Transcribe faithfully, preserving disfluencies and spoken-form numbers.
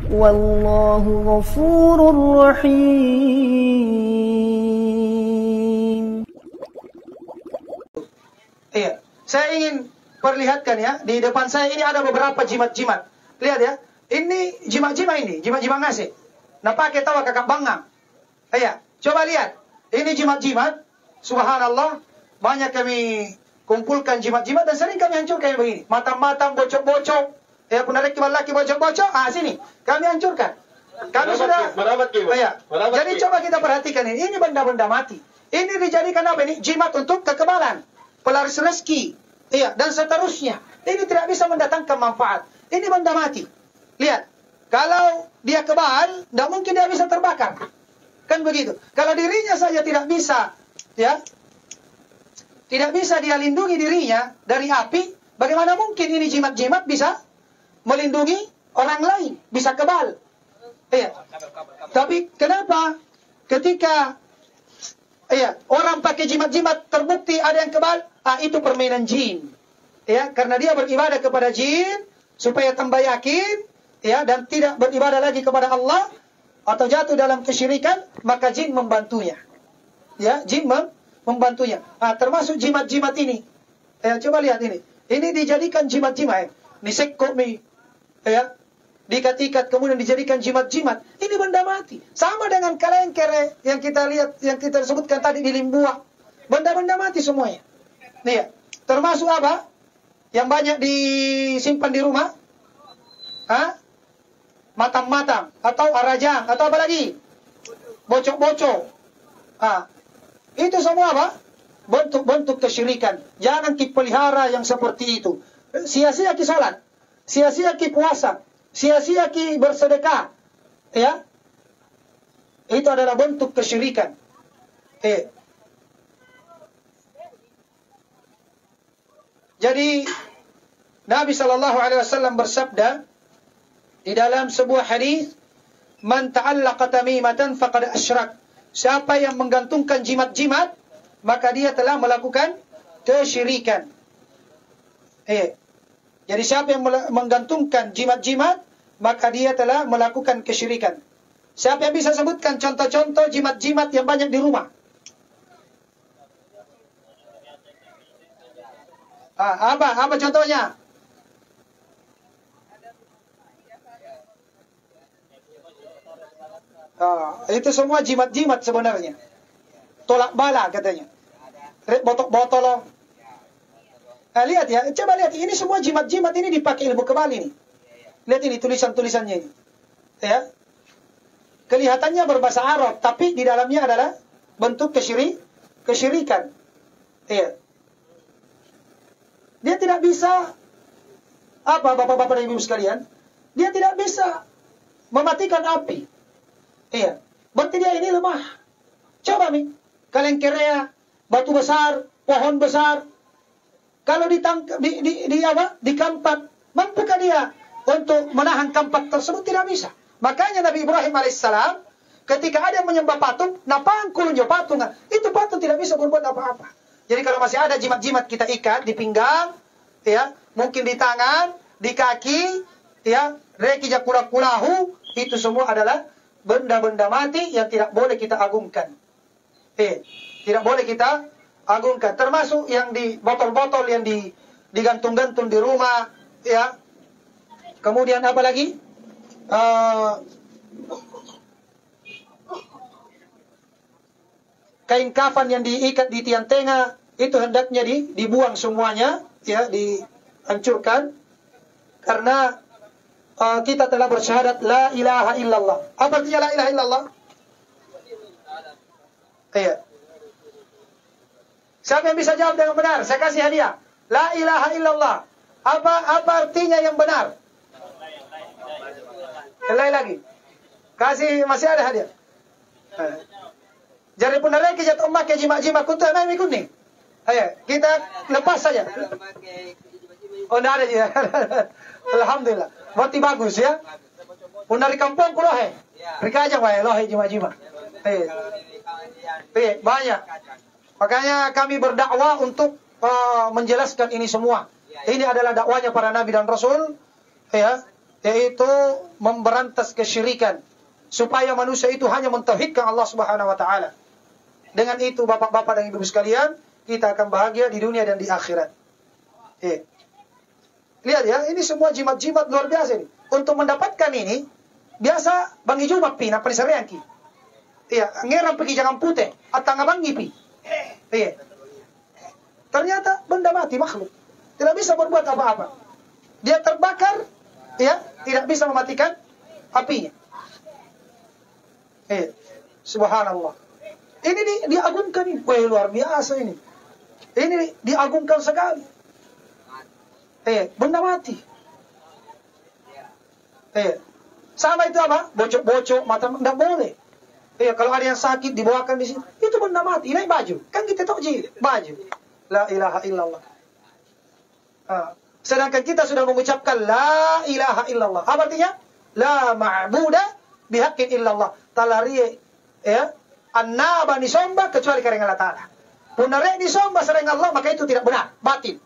Wallahu ghafurur rahim. Iya, saya ingin perlihatkan ya, di depan saya ini ada beberapa jimat-jimat. Lihat ya, ini jimat-jimat ini, jimat-jimat ngasih. Nah pakai tawa kakak bangang. Iya, coba lihat. Ini jimat-jimat, subhanallah, banyak kami kumpulkan jimat-jimat dan sering kami hancurkan yang begini. Matang-matang, bocok-bocok, ya penari kibal laki bocok-bocok, ah sini, kami hancurkan. Kami Merabat, sudah, merabat, iya. merabat, Jadi coba kita perhatikan ini, ini benda-benda mati. Ini dijadikan apa ini? Jimat untuk kekebalan, pelaris rezeki, iya, dan seterusnya. Ini tidak bisa mendatangkan manfaat. Ini benda mati. Lihat, kalau dia kebal, tidak mungkin dia bisa terbakar. Kan begitu. Kalau dirinya saja tidak bisa, ya, tidak bisa dia lindungi dirinya dari api, bagaimana mungkin ini jimat-jimat bisa melindungi orang lain, bisa kebal? Iya. Tapi kenapa ketika iya, orang pakai jimat-jimat terbukti ada yang kebal, ah itu permainan jin. Ya, karena dia beribadah kepada jin supaya tambah yakin, ya, dan tidak beribadah lagi kepada Allah atau jatuh dalam kesyirikan, maka jin membantunya. Ya, jin mem membantunya. Ah, termasuk jimat-jimat ini. Ya, coba lihat ini. Ini dijadikan jimat-jimat. Ini sekko mi, ya, dikat-ikat kemudian dijadikan jimat-jimat. Ini benda mati. Sama dengan kalengkere yang kita lihat, yang kita sebutkan tadi di Limbua. Benda-benda mati semuanya. Nih ya. Termasuk apa? Yang banyak disimpan di rumah? Hah? Matang-matang. Atau arajang. Atau apa lagi? Bocok-bocok. Ah. Itu semua apa? Bentuk-bentuk kesyirikan. Jangan dipelihara yang seperti itu. Sia-sia ki salat. Sia-sia ki puasa. Sia-sia ki bersedekah. Ya. Itu adalah bentuk kesyirikan. Eh. Jadi Nabi sallallahu alaihi wasallam bersabda di dalam sebuah hadis, "Man ta'allaqa tamimatan faqad asyrak." Siapa yang menggantungkan jimat-jimat, maka dia telah melakukan kesyirikan. Eh. Jadi siapa yang menggantungkan jimat-jimat, maka dia telah melakukan kesyirikan. Siapa yang bisa sebutkan contoh-contoh jimat-jimat yang banyak di rumah? Ah, apa? Apa contohnya? Ah, itu semua jimat-jimat sebenarnya. Tolak bala katanya. Botok-botol. Nah, lihat ya, coba lihat. Ini semua jimat-jimat ini dipakai ilmu kebal ini. Lihat ini tulisan-tulisannya ini. Ya. Kelihatannya berbahasa Arab, tapi di dalamnya adalah bentuk kesyirik, kesyirikan. Ya. Dia tidak bisa, apa bapak-bapak dan ibu sekalian, dia tidak bisa mematikan api. Iya, berarti dia ini lemah. Coba nih, kalengkerea, batu besar, pohon besar, kalau ditangkap, di, di, di apa, dikampak, mampukah dia untuk menahan kampak tersebut? Tidak bisa. Makanya Nabi Ibrahim alaihissalam, ketika ada yang menyembah patung, napangkul jo patung, itu patung tidak bisa berbuat apa-apa. Jadi kalau masih ada jimat-jimat kita ikat di pinggang, ya, mungkin di tangan, di kaki, ya, reki jakula-kulahu, itu semua adalah benda-benda mati yang tidak boleh kita agungkan. Eh, tidak boleh kita agungkan. Termasuk yang di botol-botol yang di digantung-gantung di rumah, ya. Kemudian apa lagi? Uh, kain kafan yang diikat di tiang tengah itu hendaknya di, dibuang semuanya, ya, dihancurkan, karena uh, kita telah bersyahadat la ilaha illallah. Apa artinya la ilaha illallah? Iya. Siapa yang bisa jawab dengan benar? Saya kasih hadiah. La ilaha illallah. Apa apa artinya yang benar? Lain lagi. Kasih, masih ada hadiah. Eh. Jadi pun ada kita memakai jimat-jimat kuntu emang ikut nih. Ayo, kita lepas saja. Oh, enggak ada ya. Alhamdulillah. Berarti bagus ya. Pun dari kampung kulo he. Mereka aja wae loh jimat-jimat. Eh. Eh, banyak. Makanya kami berdakwah untuk uh, menjelaskan ini semua. Ini adalah dakwanya para nabi dan rasul, ya. yaitu memberantas kesyirikan, supaya manusia itu hanya mentauhidkan Allah Subhanahu wa taala. Dengan itu bapak-bapak dan ibu sekalian, kita akan bahagia di dunia dan di akhirat. Eh. Lihat ya, ini semua jimat-jimat luar biasa ini. Untuk mendapatkan ini, biasa Bang Ijo mapi na panisarianki. Iya, ngeram pergi jangan putih, atau ngabang ngipi. Iya. Ternyata benda mati makhluk. Tidak bisa berbuat apa-apa. Dia terbakar, ya, tidak bisa mematikan apinya. Eh, subhanallah. Ini di, diagungkan ini. Wah, luar biasa ini. Ini diagungkan sekali. Eh, benda mati. Eh, sama itu apa? Bocok-bocok, mata tidak boleh. Eh, kalau ada yang sakit dibawakan di sini, itu benda mati. Naik baju. Kan kita tahu ji, baju. La ilaha illallah. Ah. Sedangkan kita sudah mengucapkan la ilaha illallah. Apa artinya? La ma'buda bihaqqin illallah. Talarie ya, annaba disomba kecuali karena Allah Ta'ala. Punare disomba selain Allah, maka itu tidak benar, batil.